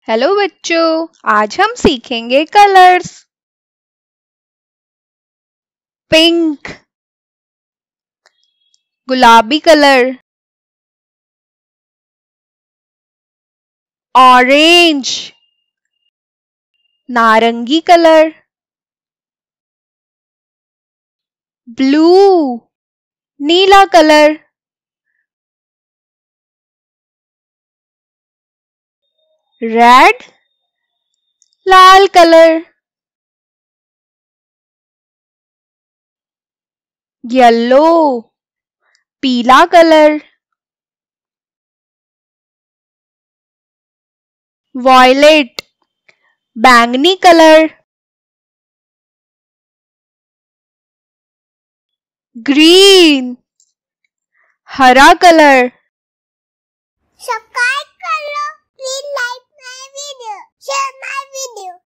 Hello बच्चों, आज हम सीखेंगे कलर्स। पिंक गुलाबी कलर, ऑरेंज नारंगी कलर, ब्लू नीला कलर, रेड लाल कलर, येलो पीला कलर, वॉयलेट बैंगनी कलर, ग्रीन हरा कलर। सब्सक्राइब